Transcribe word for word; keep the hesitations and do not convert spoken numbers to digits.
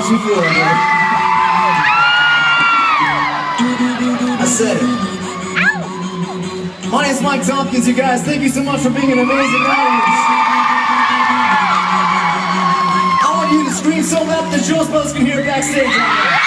much you feel it, I said it. My name's Mike Tompkins, you guys. Thank you so much for being an amazing audience. I want you to scream so loud that the Jonas Brothers can hear backstage.